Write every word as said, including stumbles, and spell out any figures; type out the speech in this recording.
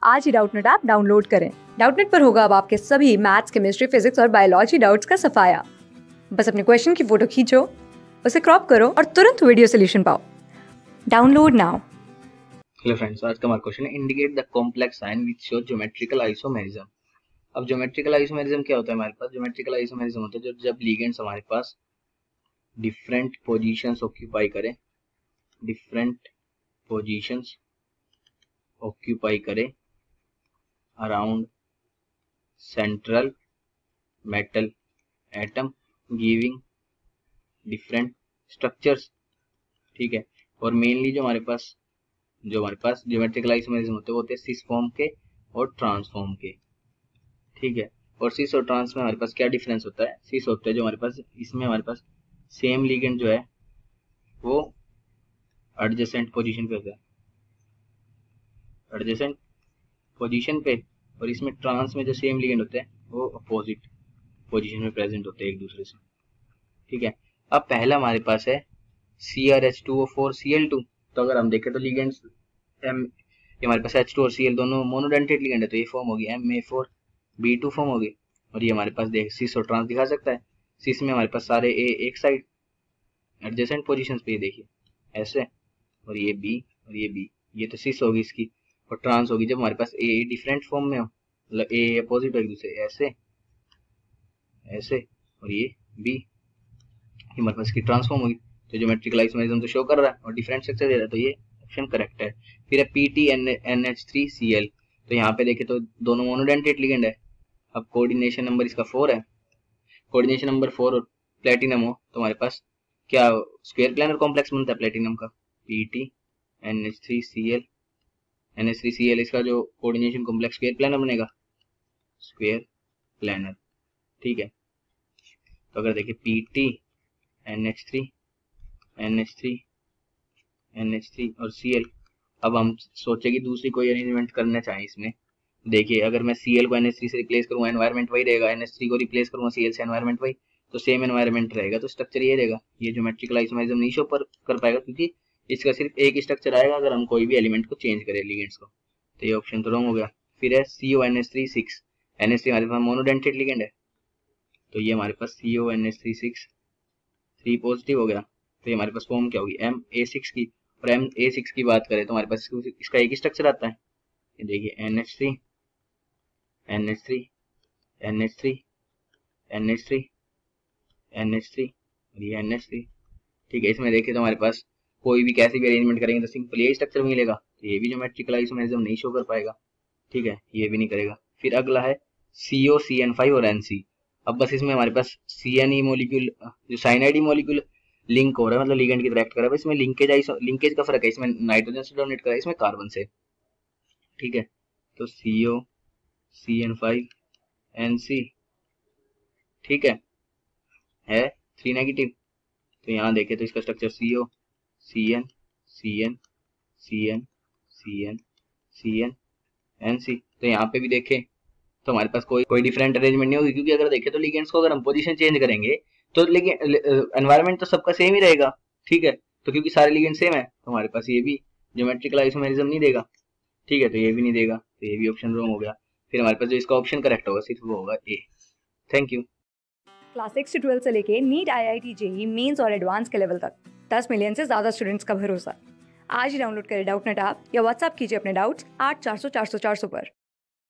आज ही Doubtnut app download करें। डाउटनेट पर होगा अब आपके सभी मैथ्स, केमिस्ट्री, फिजिक्स और बायोलॉजी डाउट्स का सफाया। बस अपने क्वेश्चन की फोटो खींचो, उसे क्रॉप करो और तुरंत वीडियो सोल्यूशन पाओ। Download now. हेलो फ्रेंड्स, आज का हमारा क्वेश्चन है indicate the complex sign which show geometrical isomerism. अब ज्योमेट्रिकल आइसोमेरिज्म क्या होता है हमारे पास? ज्योमेट्रिकल आइसोमेरिज्म होता है जो जब लिगेंड्स हमारे पास डिफरेंट पोजीशंस ऑक्यूपाई करें डिफरेंट पोजीशंस ऑक्यूपाई करें around central metal atom giving different structures. ठीक है। और मेनली जो हमारे पास जो हमारे पास ज्योमेट्रिकल आइसोमेरिज्म होते हैं वो होते हैं सिस फॉर्म के और ट्रांसफॉर्म के। ठीक है। और सिस और ट्रांस में हमारे पास क्या डिफरेंस होता है? सिस होता है जो हमारे पास, इसमें हमारे पास सेम लिगेंड जो है वो एडजेसेंट पोजीशन पे होता है, एडजेसेंट पोजीशन पे। और इसमें ट्रांस में जो सेम लिगेंड होते हैं वो अपोजिट पोजीशन में प्रेजेंट होते हैं एक दूसरे से। ठीक है। अब पहला हमारे पास है C R H two O four C L two. तो अगर हम देखें तो लिगेंड्स एम, ये हमारे पास एच टू और सी एल दोनों मोनोडेंटेट लिगेंड है, तो ये फॉर्म होगी M A four B two form होगी। और ये हमारे पास देख सिस और ट्रांस दिखा सकता है। सिस में हमारे पास सारे ए एक साइड एडजेसेंट पोजीशंस पे, ये देखिए ऐसे, और ये बी और ये बी, ये तो सिस होगी इसकी। और ट्रांस होगी जब हमारे पास ए डिफरेंट फॉर्म में हो, मतलब ए अपोजिट हो एक दूसरे, ऐसे ऐसे, और ये बी, ये हमारे पास इसकी ट्रांसफॉर्म होगी। तो ज्योमेट्रिकल आइसोमेरिज्म तो शो कर रहा है और डिफरेंट स्ट्रक्चर दे रहा है, तो ये ऑप्शन करेक्ट है। फिर है P T N H three C L. तो यहाँ पे देखे तो दोनों मोनोडेंटेट लिगेंड है। अब कोऑर्डिनेशन नंबर इसका फोर है। कोऑर्डिनेशन नंबर फोर और प्लेटिनम हो तो हमारे पास क्या स्क्वायर प्लानर कॉम्प्लेक्स बनता है प्लेटिनम का, P T N H three C L N H three C L, इसका जो कोऑर्डिनेशन कॉम्प्लेक्स स्क्वायर प्लानर बनेगा, स्क्वायर प्लानर। ठीक है। तो अगर देखिए P T N H three N H three N H three और सी एल। अब हम सोचे कि दूसरी कोई अरेंजमेंट करना चाहें इसमें। देखिए अगर मैं सी एल को एन एच थ्री से रिप्लेस करूँगा, एनवायरमेंट वही रहेगा। एन एच थ्री को रिप्लेस करूँगा सी एल से, एनवायरमेंट वही, तो सेम एनवायरमेंट रहेगा, तो स्ट्रक्चर ये रहेगा। ये ज्योमेट्रिकल आइसोमेरिज्म नहीं शो पर कर पाएगा क्योंकि इसका सिर्फ एक स्ट्रक्चर आएगा अगर हम कोई भी एलिमेंट को चेंज करें, लिगेंड्स को। तो ये ऑप्शन तो रॉन्ग हो गया। फिर है C O N H three six. N H three हमारे पास मोनोडेंटेट लिगेंड है, तो ये हमारे पास C O N H three six, three positive हो गया। तो ये हमारे पास फॉर्म क्या होगी, एम ए सिक्स की। और एम ए सिक्स की बात करें तो हमारे पास इसका एक ही स्ट्रक्चर आता है, ये देखिए N H three N H three N H three N H three N H three और ये एन एच थ्री। ठीक है। इसमें देखिए तो हमारे पास कोई भी कैसे भी अरेंजमेंट करेंगे तो सिंपल यही स्ट्रक्चर मिलेगा, तो ये भी ज्योमेट्रिकल आइसोमेरिज्म नहीं शो कर पाएगा। ठीक है, ये भी नहीं करेगा। फिर अगला है C O C N five और एन सी। अब बस इसमें हमारे पास सी एन ई मोलिक्यूल, जो साइनाइड मोलिक्यूल लिंक हो रहा है, मतलब लिगेंड की तरह एक्ट कर रहा है, इसमें लिंकेज लिंकेज का फर्क है, इसमें नाइट्रोजन से डोनेट कर रहा है, इसमें कार्बन से। ठीक है। तो C O C N five N C, ठीक है है थ्री नेगेटिव। तो यहाँ देखें तो इसका structure C O C N C N C N C N C N N C. तो यहाँ पे भी देखें तो हमारे पास कोई कोई डिफरेंट अरेंजमेंट नहीं होगी, क्योंकि अगर देखें तो लिगेंड्स को अगर हम पोजीशन चेंज करेंगे तो लेकिन एनवायरनमेंट तो सबका सेम ही रहेगा। ठीक है। तो क्योंकि सारे लिगेंड सेम है तो हमारे पास ये भी ज्योमेट्रिकल आइसोमेरिज्म नहीं देगा। ठीक है। तो ये भी नहीं देगा, तो ये भी ऑप्शन रॉन्ग हो गया। फिर हमारे पास जो इसका ऑप्शन करेक्ट होगा सिर्फ वो होगा A. Thank you. Class six से ट्वेल्थ से लेके NEET, I I T, JEE mains और एडवांस के लेवल तक दस मिलियन से ज्यादा स्टूडेंट्स का भरोसा। आज ही डाउनलोड करें डाउटनेट ऐप या व्हाट्सएप कीजिए अपने डाउट्स आठ चार सौ चार सौ चार सौ पर।